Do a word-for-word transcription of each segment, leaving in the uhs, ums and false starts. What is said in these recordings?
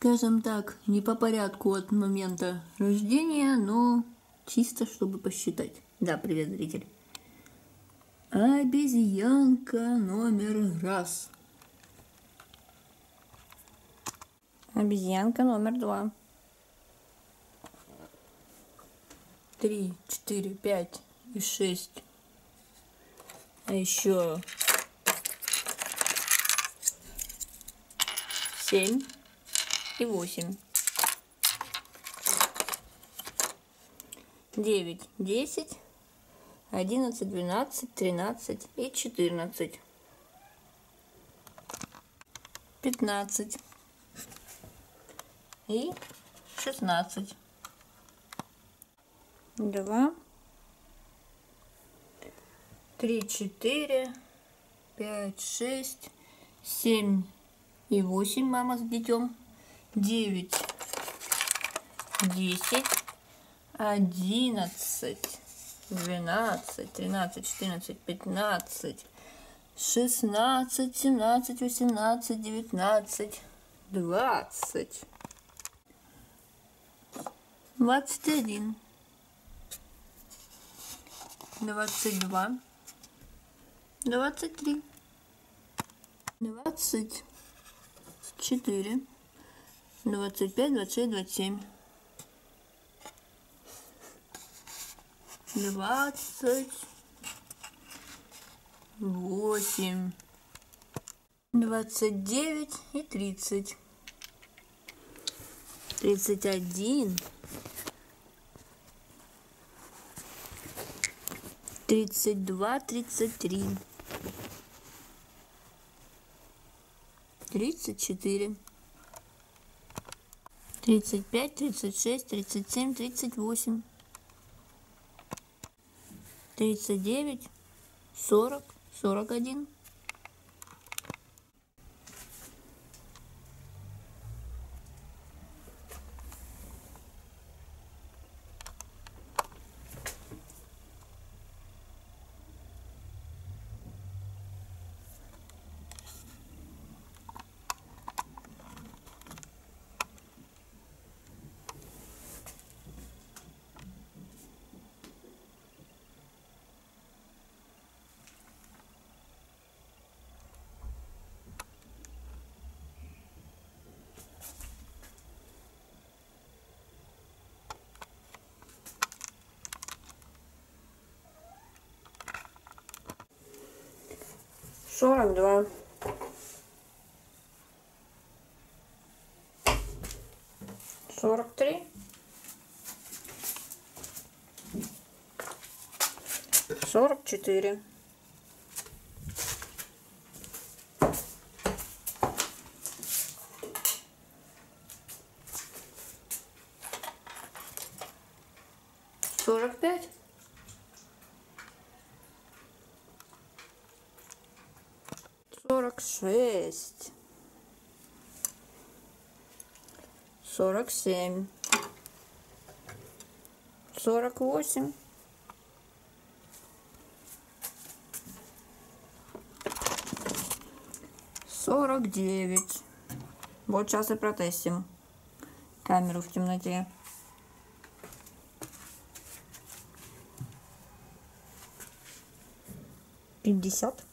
скажем так, не по порядку от момента рождения, но чисто чтобы посчитать. Да, привет, зритель. Обезьянка номер раз. Обезьянка номер два. Три, четыре, пять и шесть. А еще семь и восемь. Девять, десять, одиннадцать, двенадцать, тринадцать и четырнадцать. Пятнадцать и шестнадцать. Два, три, четыре, пять, шесть, семь и восемь. Мама с детем. Девять, десять, одиннадцать, двенадцать, тринадцать, четырнадцать, пятнадцать, шестнадцать, семнадцать, восемнадцать, девятнадцать, двадцать. Двадцать один, двадцать два, двадцать три, двадцать четыре, двадцать пять, двадцать шесть, двадцать семь, двадцать восемь, двадцать девять и тридцать, тридцать один, тридцать два, тридцать три, тридцать четыре, тридцать пять, тридцать шесть, тридцать семь, тридцать восемь, тридцать девять, сорок, сорок один. Сорок два, сорок три, сорок четыре, сорок пять, сорок шесть, сорок семь, сорок восемь, сорок девять. Вот сейчас и протестим камеру в темноте. Пятьдесят.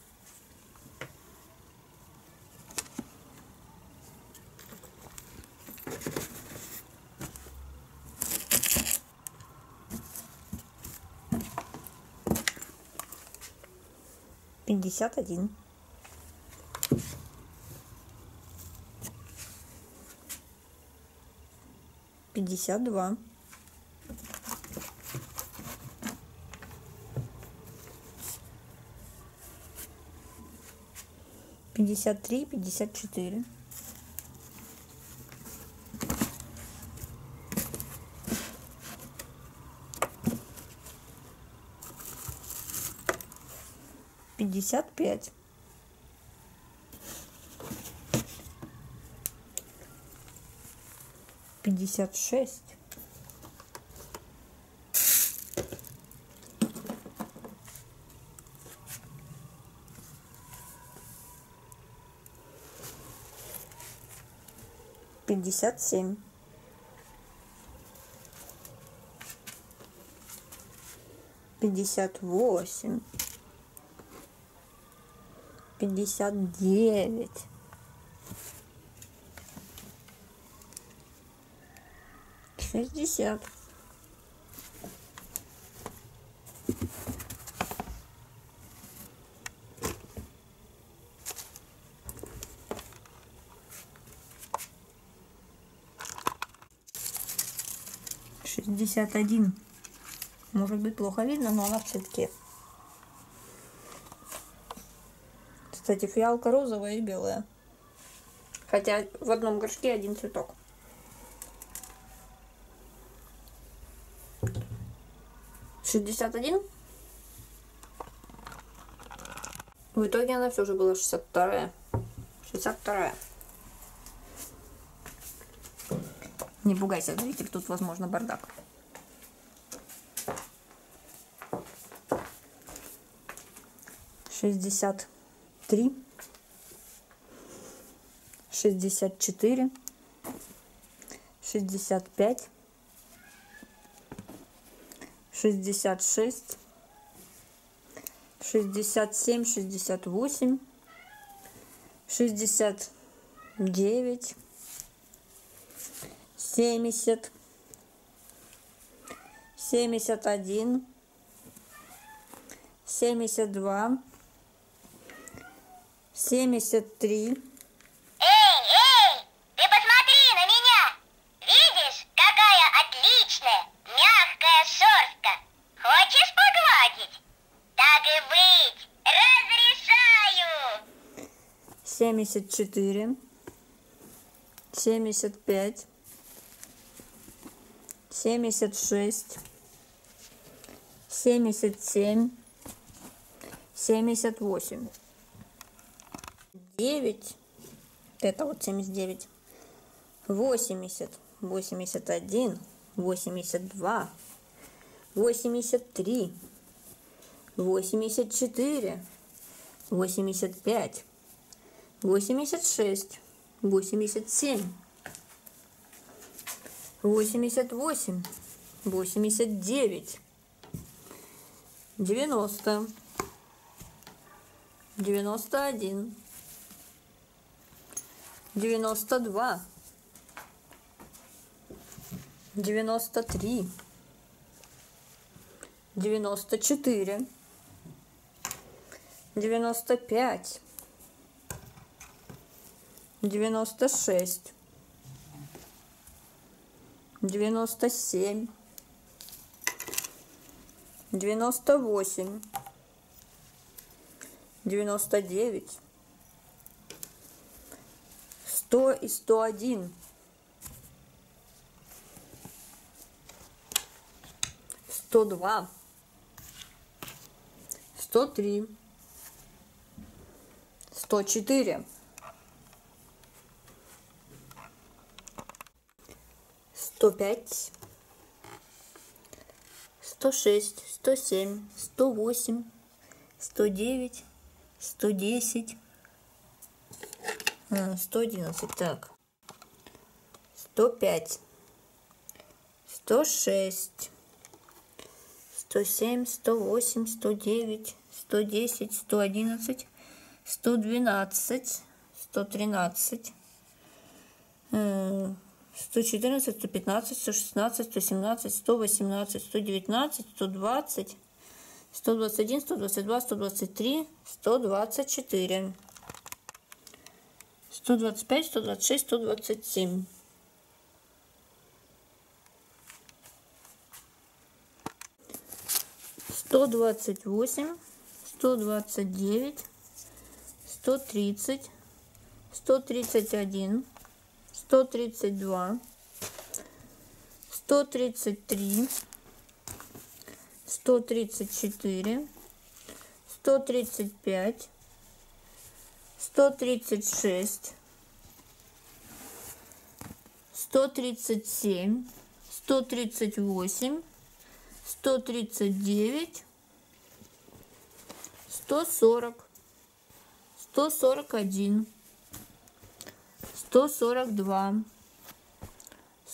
Пятьдесят один. Пятьдесят два. Пятьдесят три, пятьдесят четыре. Пятьдесят пять. Пятьдесят шесть. пятьдесят семь, пятьдесят восемь, пятьдесят девять, шестьдесят, шестьдесят один. Может быть, плохо видно, но она в цветке. Кстати, фиалка розовая и белая. Хотя в одном горшке один цветок. шестьдесят один. В итоге она все же была шестьдесят вторая. шестьдесят вторая. Не пугайся, зритель, тут возможно бардак. шестьдесят три, шестьдесят четыре, шестьдесят пять, шестьдесят шесть, шестьдесят семь, шестьдесят восемь, шестьдесят девять, семьдесят, семьдесят один, семьдесят два, семьдесят три. Эй, эй, ты посмотри на меня! Видишь, какая отличная, мягкая шерстка! Хочешь погладить? Так и быть, разрешаю! семьдесят четыре, семьдесят пять, семьдесят шесть, семьдесят семь, семьдесят восемь, девять, это вот семьдесят девять, восемьдесят, восемьдесят один, восемьдесят два, восемьдесят три, восемьдесят четыре, восемьдесят пять, восемьдесят шесть, восемьдесят семь, восемьдесят восемь, восемьдесят девять, девяносто, девяносто один, девяносто два, девяносто три, девяносто четыре, девяносто пять, девяносто шесть, девяносто семь, девяносто восемь, девяносто девять, сто и сто один, сто два, сто три, сто четыре, сто пять, сто шесть, сто семь, сто восемь, сто девять, сто десять, сто одиннадцать, так, сто пять, сто шесть, сто семь, сто восемь, сто девять, сто десять, сто одиннадцать, сто двенадцать, сто тринадцать, сто четырнадцать, сто пятнадцать, сто шестнадцать, сто семнадцать, сто восемнадцать, сто девятнадцать, сто двадцать, сто двадцать один, сто двадцать два, сто двадцать три, сто двадцать четыре, сто двадцать пять, сто двадцать шесть, сто двадцать семь. сто двадцать восемь, сто двадцать девять, сто тридцать, сто тридцать один, сто тридцать два, сто тридцать три, сто тридцать четыре, сто тридцать пять, сто тридцать шесть, сто тридцать семь, сто тридцать восемь, сто тридцать девять, сто сорок, сто сорок один, сто сорок два,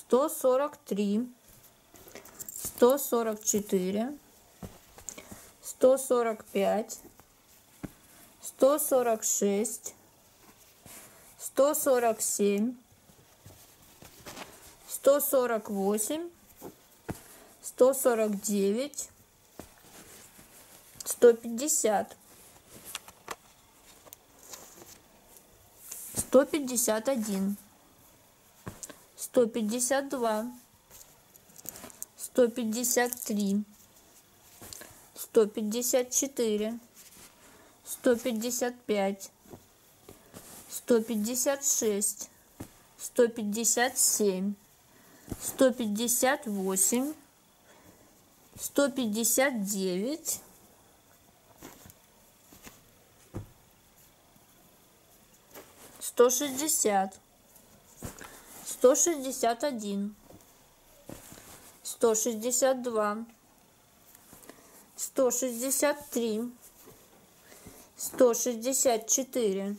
сто сорок три, сто сорок четыре, сто сорок пять, сто сорок шесть, сто сорок семь, сто сорок восемь, сто сорок девять, сто пятьдесят, сто пятьдесят один, сто пятьдесят два, сто пятьдесят три, сто пятьдесят четыре, сто пятьдесят пять, сто пятьдесят шесть, сто пятьдесят семь, сто пятьдесят восемь, сто пятьдесят девять, сто шестьдесят, сто шестьдесят один, сто шестьдесят два, сто шестьдесят три, сто шестьдесят четыре,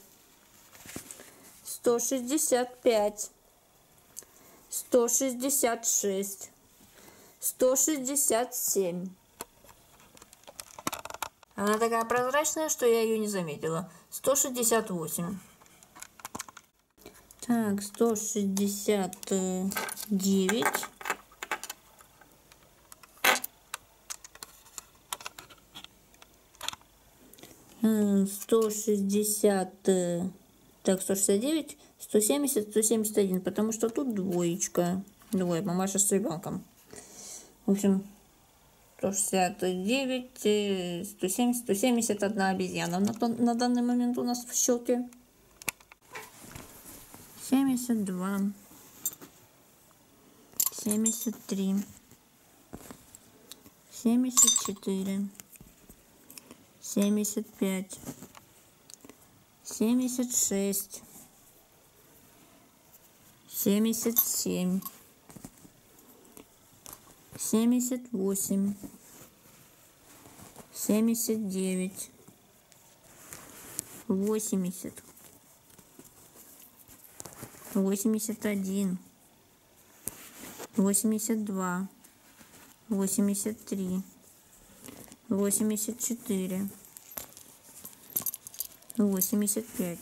сто шестьдесят пять, сто шестьдесят шесть, сто шестьдесят семь. Она такая прозрачная, что я ее не заметила. сто шестьдесят восемь. Так, сто шестьдесят девять. сто шестьдесят, так, сто шестьдесят девять, сто семьдесят, сто семьдесят один, потому что тут двоечка. Двое, мамаша с ребенком. В общем, сто шестьдесят девять, сто семьдесят, сто семьдесят один обезьяна на, на данный момент у нас в счете. семьдесят два, семьдесят три, семьдесят четыре, семьдесят пять, семьдесят шесть, семьдесят семь, семьдесят восемь, семьдесят девять, восемьдесят, восемьдесят один, восемьдесят два, восемьдесят три, восемьдесят четыре, восемьдесят пять,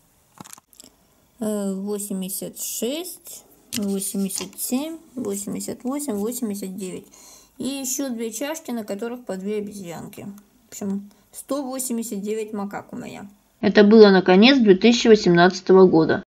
восемьдесят шесть, восемьдесят семь, восемьдесят восемь, восемьдесят девять. И еще две чашки, на которых по две обезьянки. В общем, сто восемьдесят девять макак у меня. Это было на конец две тысячи восемнадцатого года.